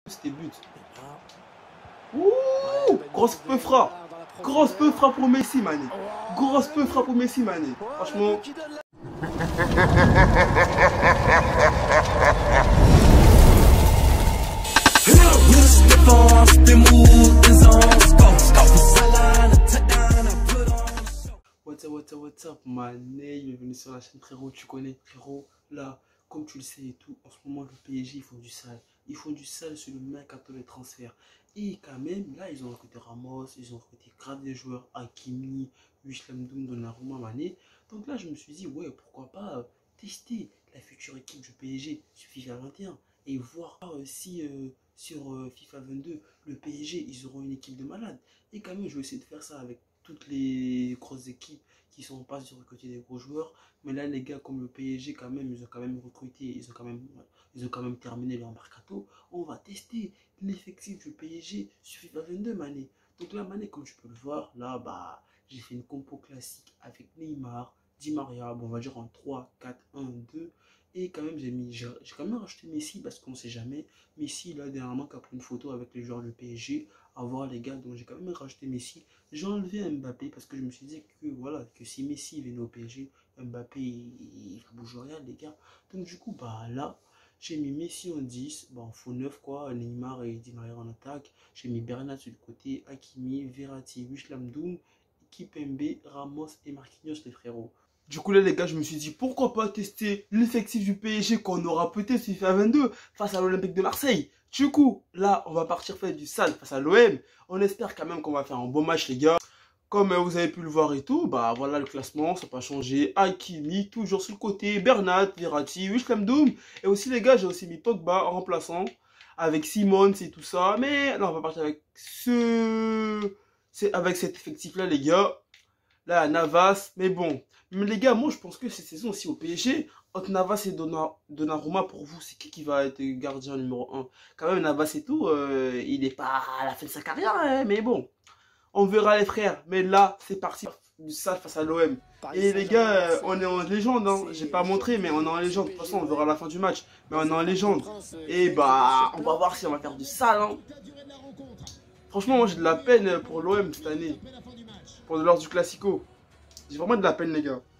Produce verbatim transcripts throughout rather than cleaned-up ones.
C'était but. Ouh, grosse peu frappe. Grosse peu frappe pour Messi, mané. Grosse peu frappe pour Messi, mané. Franchement. What's up, what's up, what's up, mané. Bienvenue sur la chaîne, frérot. Tu connais, frérot. Là, comme tu le sais et tout, en ce moment, le P S G, ils font du sale. Ils font du sale sur le mercato de transfert. Et quand même, là, ils ont recruté Ramos, ils ont recruté grave des joueurs, Hakimi, Wijnaldum, Donnarumma, Mané. Donc là, je me suis dit, ouais, pourquoi pas euh, tester la future équipe du P S G sur FIFA vingt et un et voir euh, si euh, sur euh, FIFA vingt-deux, le P S G, ils auront une équipe de malades. Et quand même, je vais essayer de faire ça avec toutes les grosses équipes qui sont pas sur recruter des gros joueurs. Mais là, les gars, comme le P S G, quand même, ils ont quand même recruté, ils ont quand même, ils ont quand même terminé leur mercato. On va tester l'effectif du P S G sur FIFA vingt-deux, mané. Donc là, mané, comme tu peux le voir, là, bah, j'ai fait une compo classique avec Neymar, Di Maria, bon, on va dire en trois, quatre, un, deux. Et quand même, j'ai mis, j'ai quand même racheté Messi parce qu'on ne sait jamais. Messi, là, dernièrement, qui a pris une photo avec les joueurs du P S G. À voir, les gars, donc j'ai quand même racheté Messi. J'ai enlevé Mbappé parce que je me suis dit que, voilà, que si Messi venait au P S G, Mbappé, il ne bouge rien, les gars. Donc, du coup, bah là, j'ai mis Messi en dix, bon, en faux neuf, quoi. Neymar et Di Maria en attaque. J'ai mis Bernat sur le côté, Hakimi, Verratti, Wijnaldum, Kimpembe, Ramos et Marquinhos, les frérots. Du coup, là, les gars, je me suis dit, pourquoi pas tester l'effectif du P S G qu'on aura peut-être sur FIFA vingt-deux face à l'Olympique de Marseille. Du coup, là, on va partir faire du sale face à l'O M. On espère quand même qu'on va faire un bon match, les gars. Comme vous avez pu le voir et tout, bah voilà le classement, ça n'a pas changé. Hakimi, toujours sur le côté, Bernat, Verratti, Wijnaldum. Et aussi, les gars, j'ai aussi mis Pogba en remplaçant, avec Simons et tout ça. Mais là, on va partir avec ce... C'est avec cet effectif-là, les gars. Là, Navas, mais bon. Mais les gars, moi, je pense que cette saison aussi au P S G, entre Navas et Donnarumma, pour vous, c'est qui qui va être gardien numéro un? Quand même, Navas et tout, euh, il n'est pas à la fin de sa carrière, hein, mais bon. On verra les frères. Mais là, c'est parti du sale face à l'O M. Et les gars, euh, on est en légende, hein. J'ai pas montré, mais on est en légende. De toute façon, on verra à la fin du match. Mais on est en légende. Et bah, on va voir si on va faire du sale, hein. Franchement, moi, j'ai de la peine pour l'O M cette année. Pour lors du Classico. J'ai vraiment de la peine, les gars.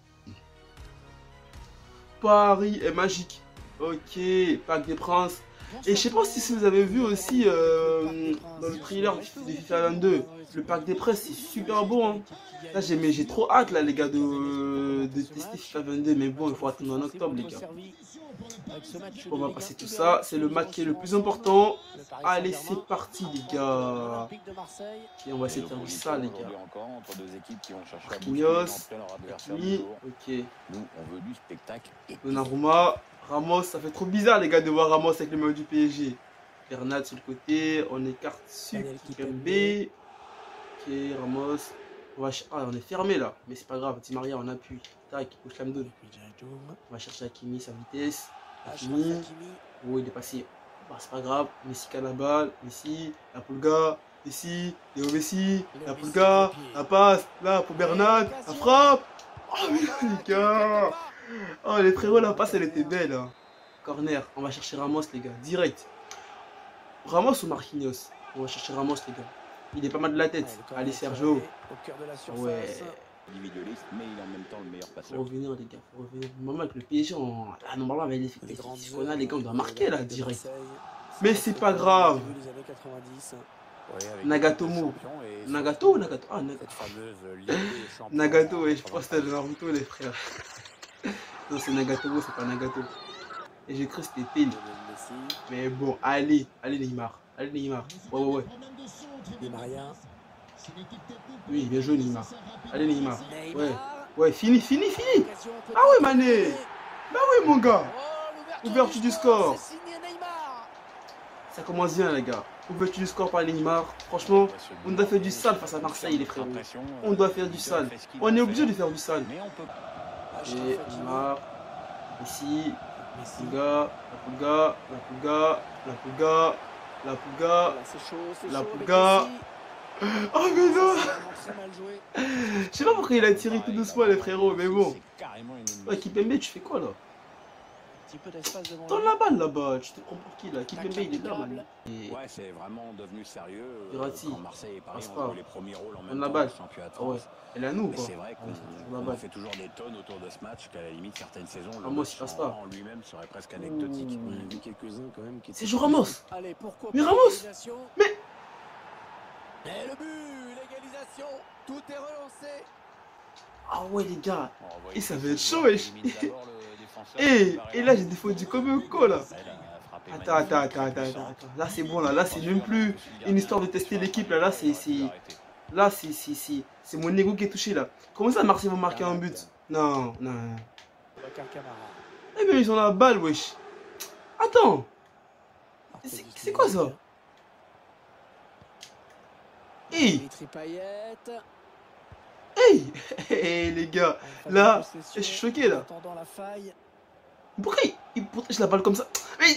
Paris est magique. Ok, Parc des Princes. Et je sais pas si vous avez vu aussi euh, dans le trailer de FIFA vingt-deux, le Parc des Princes, c'est super beau. Hein. Là, j'ai trop hâte, là, les gars, de, de tester FIFA vingt-deux. Mais bon, il faut attendre en octobre, les gars. On va passer tout ça. C'est le match qui est le plus important. Allez, c'est parti, les gars. Et on va essayer de faire ça, les gars. Marquinhos, Hakimi, ok. Donnarumma, Ramos, ça fait trop bizarre, les gars, de voir Ramos avec le maillot du P S G. Bernat sur le côté, on écarte sur Kimpembe. Ok, Ramos. On, va ah, on est fermé là, mais c'est pas grave. Di Maria, on appuie. Tac, Wijnaldum. On va chercher Hakimi, sa vitesse. Hakimi. Oh, il est passé. Bah, c'est pas grave. Messi qui a la balle. Messi, la Pulga. Messi, Léo Messi. La Pulga. La passe. Là, pour Bernat. La frappe. Oh, mais les gars. Oh, les frérots, la passe, elle était belle. Hein. Corner. On va chercher Ramos, les gars. Direct. Ramos ou Marquinhos? On va chercher Ramos, les gars. Il est pas mal de la tête. Allez, Sergio. Ouais. Individualiste, mais il est en même temps le meilleur passeur. Faut revenir, les gars, faut revenir. Normalement, avec le P S G, on... ah, normalement, avec l'effectif qu'on a, les gars, on doit marquer là, direct. Mais c'est pas grave. Nagatomo. Nagato ou Nagato? Ah, Nagato. Nagato, ouais, je pense que c'était Naruto, les frères. Non, c'est Nagatomo, c'est pas Nagato. Et j'ai cru que c'était Pile. Mais bon, allez, allez, Neymar. Allez, Neymar. Ouais, ouais, ouais. Oui, bien joué, Neymar. Allez, Neymar. Ouais, ouais, fini, fini, fini. Ah ouais, Mané. Bah oui, mon gars. Ouverture du score. Ça commence bien, les gars. Ouverture du score par Neymar. Franchement, on doit faire du sale face à Marseille, les frérots. On doit faire du sale. On est obligé de faire du sale. Et Neymar. Ici. La Pulga. La Pulga. La Pulga. La Pulga. La Pulga. La Pulga. Oh mais non. Je sais pas pourquoi il a tiré tout doucement les frérots, mais bon. Ouais, Kimpembe, tu fais quoi là? petit peu d'espace devant Donne lui. la balle là-bas. Tu te prends pour qui là? Kimpembe, Tacle il est là, man. impeccable. Et Ouais, c'est vraiment devenu sérieux. euh, Verratti, Quand Marseille et Paris passe ont pas. joué les premiers rôles en Donne même la temps balle. dans le championnat de Ah ouais. France. Elle est à nous ou Mais pas? c'est vrai Ah, qu'on il faut toujours la on a balle. fait toujours des tonnes autour de ce match qu'à la limite certaines saisons le Ramos, il match passe en, pas. en lui-même serait presque anecdotique. On a Ouh. vu quelques-uns quand même qui C'est étaient Joe Ramos. Allez, pourquoi Mais pas Ramos. l'égalisation. Mais Et le but, l'égalisation, tout est relancé. ah ouais les gars. Bon, on voit Et ça que va ce être chaud, joueur wesh. élimine d'abord le défenseur, Et, Varela. et là j'ai défendu comme un con là. Elle a frappé Attends, attends, magnifique, attends, très attends, puissant. attends. Là c'est bon là, là c'est même plus une histoire de tester l'équipe là, là c'est c'est là c'est c'est c'est c'est mon ego qui est touché là. Comment ça Marseille va marquer un but? Non, non. non. Bakar Camara. Eh mais ils ont la balle wesh. Attends. C'est c'est quoi ça? Hey, Dimitri Payet. hey, hey les gars. Là, je suis choqué là. Attendant la faille. Pourquoi il, il protège la balle comme ça? Mais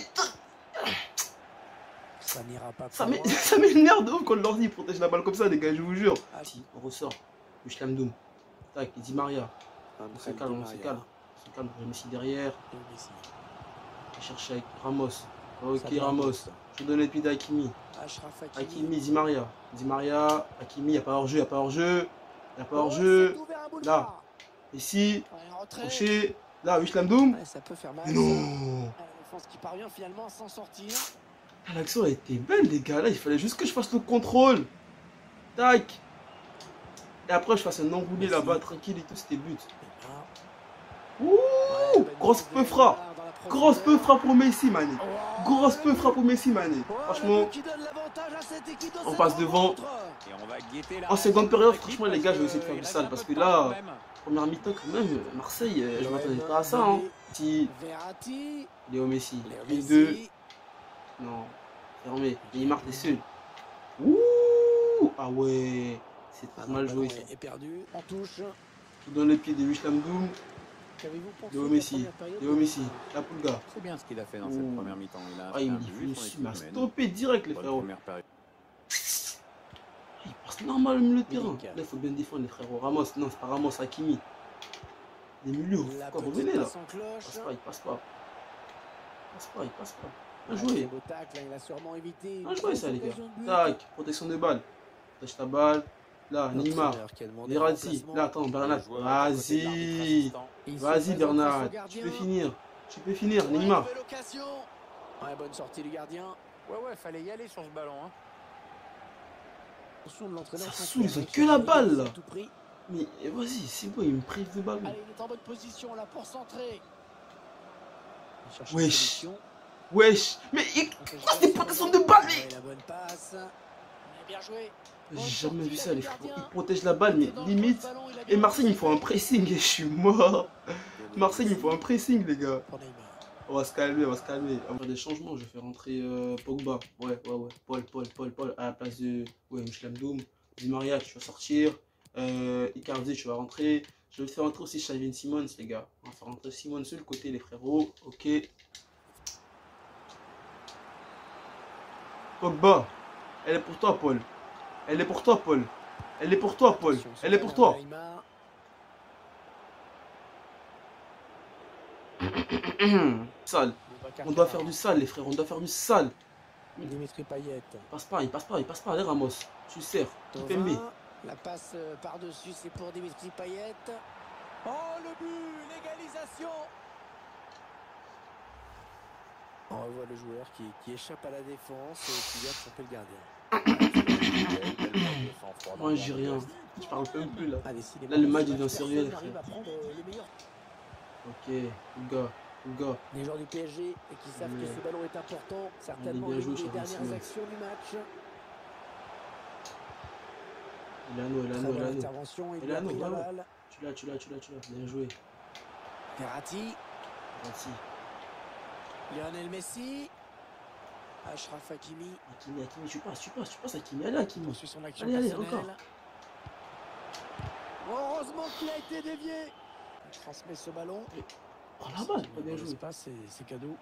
Ça n'ira pas plus ça m'é- loin. ça m'énerve de ouf quand l'ordi protège la balle comme ça les gars, je vous jure. Ah, Si, on ressort. Wislam Doum. Tac, il dit Maria. On se Angel calme, Di on se Maria. calme. On se calme, je Messi derrière. Et Messi. Je cherche avec Ramos. Ok Fabien Ramos. Ramos. Je donne le pied d'Hakimi. Achraf Hakimi. Hakimi, Di Maria. Di Maria. Hakimi, il n'y a pas hors-jeu, il n'y a pas hors-jeu. Il n'y a pas Oh, hors-jeu. c'est ouvert un boulevard. Là. Ici. Ouais, un retrait. Crochet. Là, Wislam Doum. Ouais, ça peut faire mal. Mais ça. non. La défense qui parvient finalement à s'en sortir. Ah, l'action a été belle les gars. Là, il fallait juste que je fasse le contrôle. Tac. Et après, je fasse un enroulé là-bas, tranquille et tout, c'était but. Et là, Ouh, ouais, grosse belle peu mise de frappe. Neymar dans la Grosse peu profondeur. frappe pour Messi, mané. Oh, Grosse le peu but. frappe pour Messi, mané. Oh, le Franchement, but qui donne l'avantage à cette équipe dans on cette passe devant. rencontre. Et on va guetter la En seconde réaction de période, l'équipe franchement, les gars, je vais essayer de parce faire du qu'il sale. reste Parce un que peu de temps là, quand même. première mi-temps, quand même, Marseille, euh, je L'O M m'attendais pas à ça. Hein. Petit Verratti. Léo Messi. Léo Prise Messi. deux. Non, fermé. Neymar, t'es seul. Ouh, ah ouais. C'est Ah très non, mal le joué ballon ça. est perdu. En touche. Tout dans les pieds de Wislam Doum. Qu'avez-vous pensé Léo de la Messi. première période Léo de- Messi. La Pulga. C'est bien ce qu'il a fait dans Ouh. cette première mi-temps. Il a Ah, fait il un me but, il son équipe m'a mène. stoppé direct, les Bonne frérots. première période. Il passe normal au milieu de terrain. Milik. Là, il faut bien défendre les frérots. Ramos, non, c'est pas Ramos, Hakimi. Les milieux, La quoi, petite revenez là. passe en Il cloche. passe pas, il passe pas. Il passe pas, il passe pas. Bien Ah, joué. c'est beau tacle, hein, il a sûrement évité. une Bien joué grosse ça, les gars. occasion de but. Tac, protection de balle. Tâche ta balle. Là, Neymar. L'entraîneur qui a demandé le Verratti. remplacement. Là, attends, Bernat. Le joueur à côté de l'arbitre Vas-y. assistant. Il se Vas-y, présente Bernat. face au Tu gardien. peux finir. Tu peux finir, Ouais, Neymar. nouvelle occasion. Ouais, bonne sortie du gardien. Ouais, ouais, fallait y aller sur ce ballon. Hein. Attention de l'entraîneur. Ça sans saoule, ils faire ont que la balle, là. à tout prix. Mais eh, vas-y, c'est bon, il me prive de balle. Allez, il est en bonne position là pour centrer. Il cherche une Wesh. solution. Wesh. Mais il- pourquoi c'est protection de balle, mais Ouais, la bonne passe. Ouais, bien joué. j'ai jamais vu ça, les frérots. Ils protègent la balle, mais limite. Et Marseille, il faut un pressing et je suis mort. Marseille, il faut un pressing, les gars. Pour Neymar. On va se calmer, on va se calmer. On va faire des changements. Je vais faire rentrer euh, Pogba. Ouais, ouais, ouais. Paul, Paul, Paul, Paul. À la place de ouais, Wislam Doum. Di Maria, tu vas sortir. Euh, Icardi, tu vas rentrer. Je vais faire rentrer aussi Xavi Simons, les gars. On va faire rentrer Simons sur le côté, les frérots. Ok. Pogba. Elle est pour toi, Paul. Elle est pour toi, Paul. Elle est pour toi, Paul. Attention, Elle est pour toi. Neymar. Sale. Boubacar On doit Kamara. faire du sale, les frères. On doit faire du sale. Dimitri Payet. Il passe pas, il passe pas, il passe pas. Allez, Ramos. Tu sers. Kimpembe. Thauvin. La passe euh, par-dessus, c'est pour Dimitri Payet. Oh, le but, l'égalisation. On revoit le joueur qui, qui échappe à la défense et qui vient tromper le gardien. Moi, j'ai rien. Je parle même plus là. Ah, décidément, Là, le match ce devient sérieux, les personne frères. n'arrive à prendre euh, le meilleur. Ok, le gars, le gars. Les joueurs du P S G et qui savent Mais- que ce ballon est important. Certainement bien l'une joué, des Xavi dernières Simons. actions du match. Il est à nous, il est à Très nous, il est bonne à nous. intervention. Il Il lui est a à nous, pris la bravo. balle. Tu l'as, tu l'as, tu l'as, tu l'as. Bien joué. Verratti. Merci. Lionel Messi. Achraf Hakimi. Hakimi, Hakimi, tu passes, tu passes, tu passes, Hakimi. Allez, Hakimi. Poursuit son action Allez, allez, personnelle. encore. Heureusement qu'il a été dévié. Il transmet ce ballon. Oh la balle, pas bien joué. L'espace, c'est- c'est cadeau.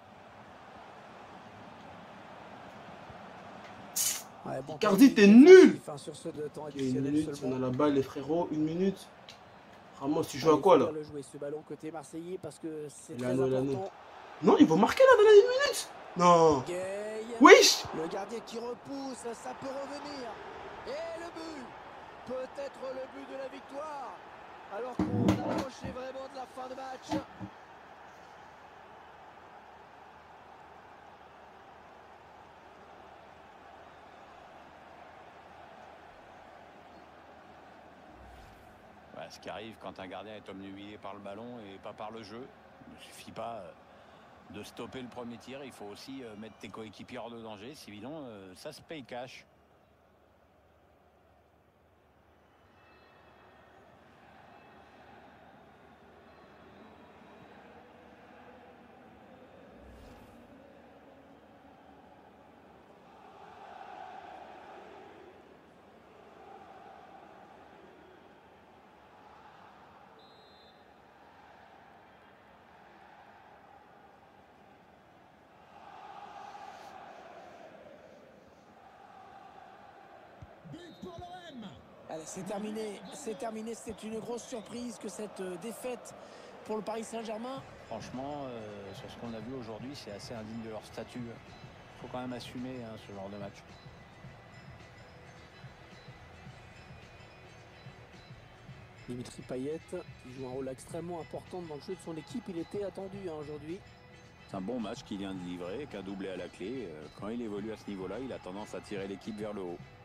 Ouais, bon, Icardi, t'es technique nul. défensif, hein, sur ce deux temps Ok, une additionnel minute, on seulement. a la balle, les frérots. Une minute. Ramos, tu joues Allez, à quoi il faut là? bien le jouer ce ballon côté marseillais parce que c'est Il est très à nous, il est à nous. important. Non, ils vont marquer là dans la minute. Non. Gay. Wesh. Le gardien qui repousse, ça peut revenir. Et le but. Peut-être le but de la victoire. Alors qu'on approchait vraiment de la fin de match. Ouais, ce qui arrive quand un gardien est obnubilé par le ballon et pas par le jeu. Il ne suffit pas euh, de stopper le premier tir. Il faut aussi euh, mettre tes coéquipiers hors de danger. Sinon, euh, ça se paye cash. Allez, c'est terminé, c'est terminé. C'est une grosse surprise que cette euh, défaite pour le Paris Saint-Germain. Franchement, euh, sur ce qu'on a vu aujourd'hui, c'est assez indigne de leur statut. Il faut quand même assumer hein, ce genre de match. Dimitri Payet, qui joue un rôle extrêmement important dans le jeu de son équipe, il était attendu hein, aujourd'hui. C'est un bon match qu'il vient de livrer, qu'un doublé à la clé. Quand il évolue à ce niveau-là, il a tendance à tirer l'équipe vers le haut.